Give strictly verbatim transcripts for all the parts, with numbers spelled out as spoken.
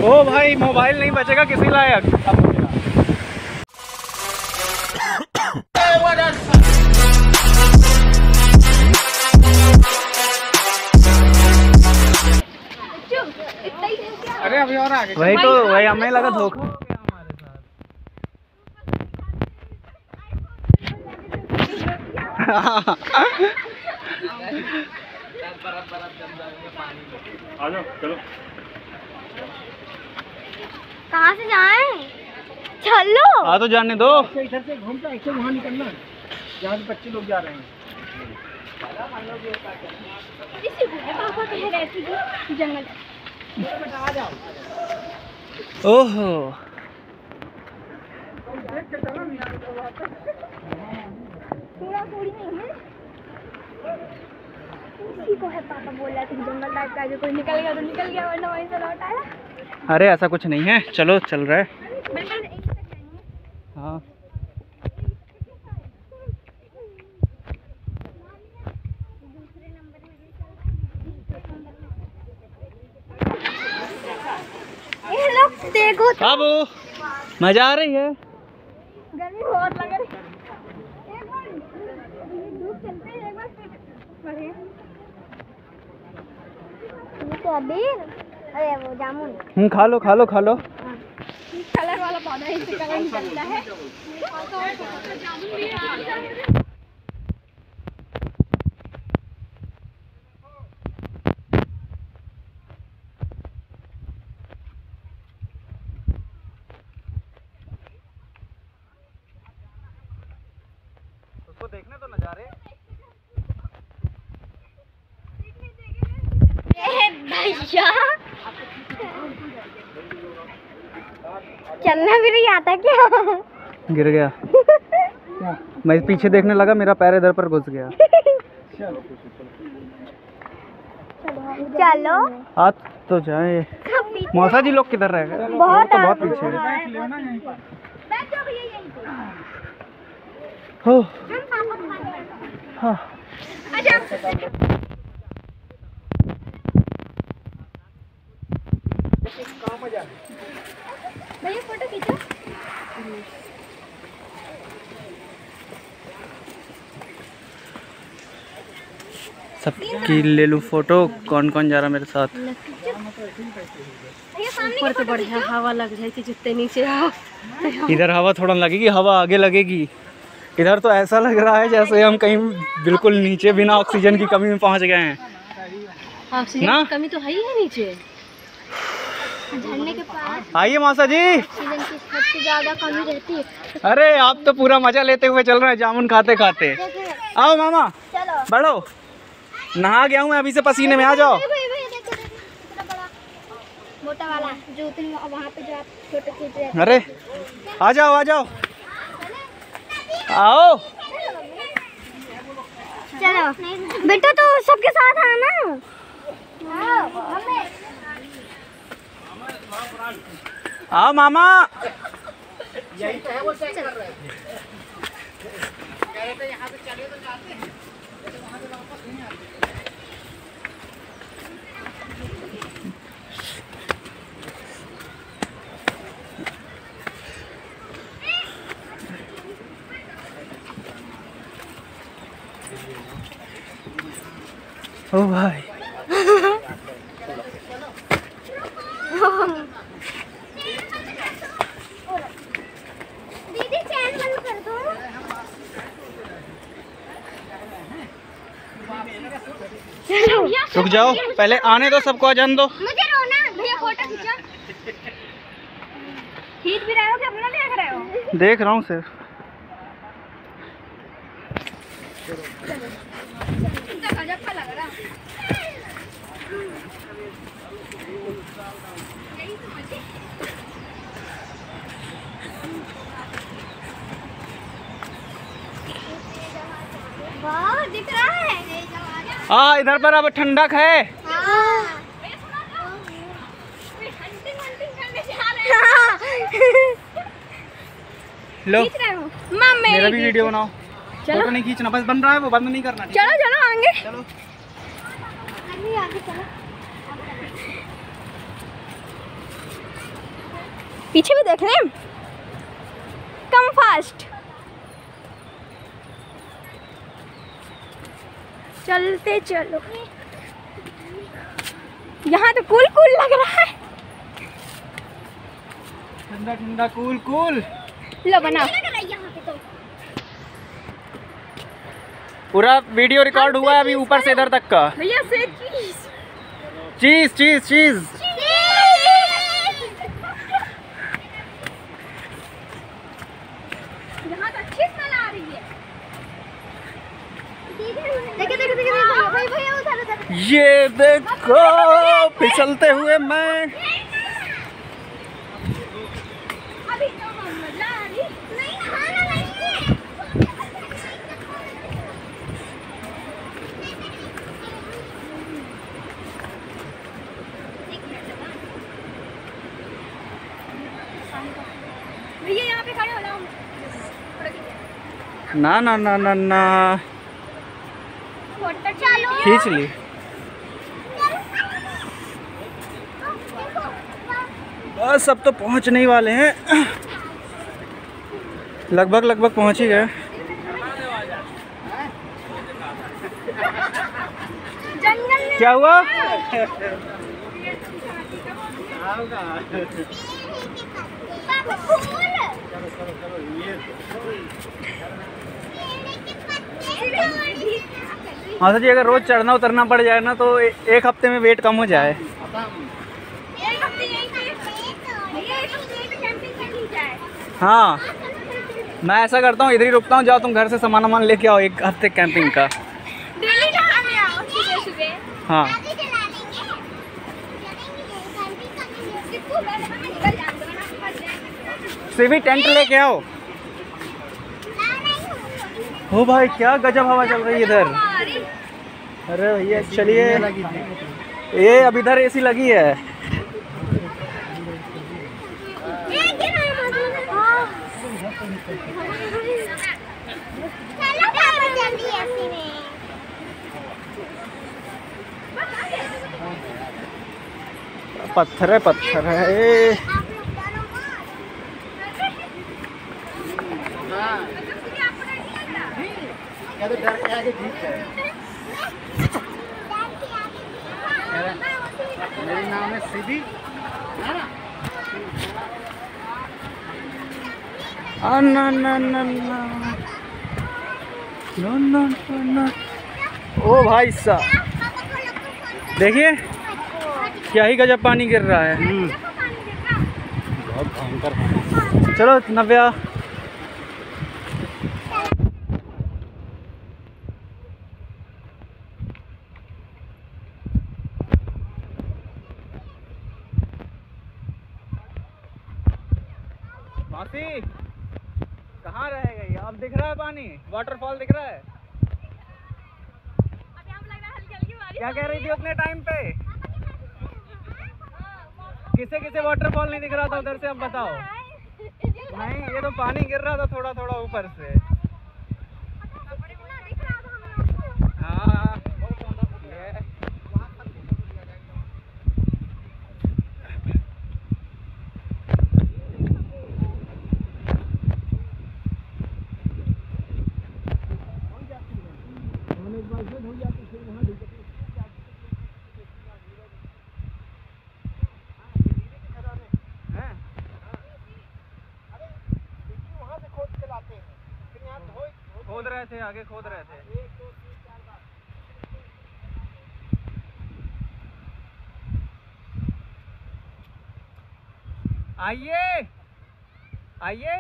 ओ भाई मोबाइल नहीं बचेगा किसी लायक। अरे अभी और आगे वही तो वही हमें लगा धोखा हो गया हमारे साथ। आ जाओ चलो। कहाँ से जाएं? चलो। हाँ तो जाने दो। इधर से घूमता ऐसे वहाँ निकलना जहाँ बच्चे लोग जा रहे हैं। पापा कह रहे थे कि जंगल। ओहो पूरा पूरी नहीं है। उसी को है पापा बोल रहा था कि जंगल टाइप का जो कोई निकल गया तो निकल गया वरना वहीं से लौट आया। अरे ऐसा कुछ नहीं है, चलो चल रहा है। हाँ ये लोग देखो तो बाबू मजा आ रही है। गर्मी बहुत लग रही है। एक बार धूप चलते हैं, एक बार फिर ये तो अबीर। अरे वो जामुन। हम्म खा लो खा लो खा लो। कलर वाला पौधा है, इससे कलर निकलता है। उसको देखने तो नजारे। भैया चलना भी नहीं आता क्या? गिर गया। मैं पीछे देखने लगा, मेरा पैर इधर पर घुस गया। चलो हाथ तो जाए। मौसा जी लोग किधर रह गए? बहुत तो बहुत पीछे है। हो हाँ भैया फोटो खींचो। सबकी ले लूँ फोटो। कौन कौन जा रहा मेरे साथ? ऊपर तो बढ़िया हवा लग रही थी, जितने नीचे आओ। इधर हवा थोड़ा लगेगी, हवा आगे लगेगी। इधर तो ऐसा लग रहा है जैसे हम कहीं बिल्कुल नीचे बिना ऑक्सीजन की कमी में पहुंच गए हैं। ऑक्सीजन ना? की कमी तो है ही है नीचे झरने के पास। आइए मौसा जी। ऑक्सीजन की सबसे ज्यादा कमी रहती है। अरे आप तो पूरा मजा लेते हुए चल रहे हैं, जामुन खाते खाते। आओ मामा चलो बढ़ो। नहा गया हूँ मैं अभी से पसीने में, आ जाओ। भाई भाई भाई देखो देखो कितना बड़ा मोटा वाला जो तुम वहाँ पे जो आप फोटो खींच रहे हैं। अरे आ जाओ आ जाओ आओ। चलो बेटा तो सबके साथ आना। आओ मामा। यही तो है वो चेक कर रहे हैं। कह रहे थे यहाँ से चलिए तो जाते हैं, लेकिन वहाँ से वापस नहीं आते। ओ भाई दीदी चैन बंद कर दो। रुक जाओ, पहले आने दो सबको, आ जाने दो। मुझे रोना भैया फोटो खींचो। खींच भी रहे हो कि अपना देख रहे हो? देख रहा हूँ सिर्फ। गजब का लग रहा। वाह दिख रहा है। हाँ इधर पर अब ठंडक है। लो मेरा भी वीडियो बनाओ। फोटो नहीं खींचना, बस बन रहा है वो, बंद नहीं करना। चलो चलो आगे चलो आगे आगे चलो। पीछे भी देख रहे हैं। कम फास्ट, चलते चलो। यहाँ तो कूल कूल लग रहा है। ठंडा ठंडा कूल कूल। लो बना। पूरा वीडियो रिकॉर्ड हुआ है अभी ऊपर से इधर तक का। भैया से चीज चीज चीज चीज। यहाँ तो अच्छी स्मेल आ रही है। देखो देखो देखो भैया भैया उधर उधर। ये देखो फिसलते हुए मैं। अभी तो मजा आ रही नहीं, नहाना नहीं है। भैया यहाँ पे खड़े हो जाओ। ना ना ना ना ना फोटो चलो खींच ली। बस अब तो पहुंचने ही वाले हैं, लगभग लगभग पहुंच ही गए। जंगल में क्या हुआ? हाँ सर जी, अगर रोज चढ़ना उतरना पड़ जाए ना तो ए, एक हफ्ते में वेट कम हो जाए। एक हफ्ते यहीं पे भैया एक हफ्ते यहीं पे कैंपिंग कर ली जाए। हाँ मैं ऐसा करता हूँ, इधर ही रुकता हूँ, जाओ तुम घर से सामान वामान लेके आओ एक हफ्ते कैंपिंग का। डेली जाने आओ सुबह सुबह। हाँ सिवी टेंट लेके आओ। हो भाई क्या गजब हवा चल रही है इधर। अरे भैया चलिए, ये अब इधर एसी लगी है। पत्थर है पत्थर है। या तो डर के आगे ठीक है। मेरा नाम है सिबी। आ ना ना ना ना नो नो नो नो। ओ भाई साहब देखिए क्या ही गजब पानी गिर रहा है। बहुत भयंकर। चलो नव्या मासी कहाँ रह गई? अब दिख रहा है पानी, वाटरफॉल दिख रहा है। अभी हम लग रहा है हल्की हल्की बारिश। क्या कह रही थी उतने टाइम पे? किसे किसे वाटरफॉल नहीं दिख रहा था उधर से, अब बताओ। नहीं ये तो पानी गिर रहा था थोड़ा थोड़ा ऊपर से। हाँ खोद रहे थे, आगे खोद रहे थे। आइए आइए।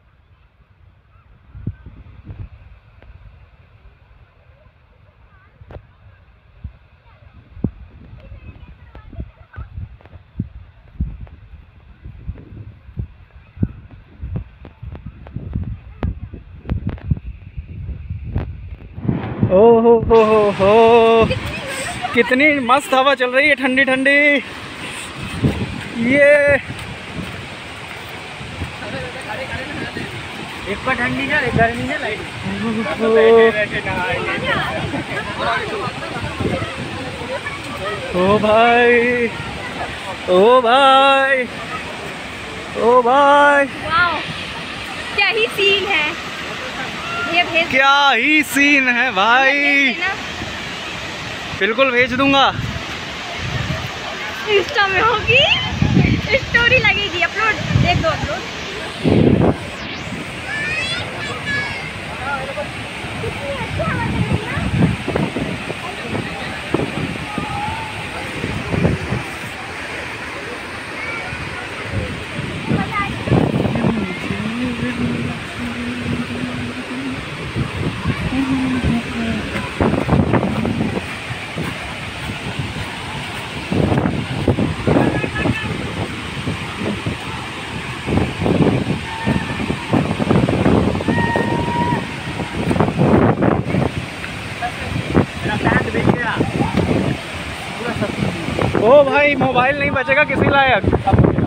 ओ हो हो हो हो कितनी मस्त हवा चल रही है, ठंडी ठंडी। ये एक पर ठंडी ना, एक गर्मी ना, लाइट। ओ भाई ओ भाई ओ भाई वाओ, क्या ही सीन है ये, भेज क्या ही सीन है भाई, देना। बिल्कुल भेज दूंगा। इंस्टा में होगी, स्टोरी लगेगी, अपलोड देख दो अपलोड। कितनी अच्छी हवा चल रही है ना। मजा आ रही है। ओ भाई मोबाइल नहीं बचेगा किसी लायक।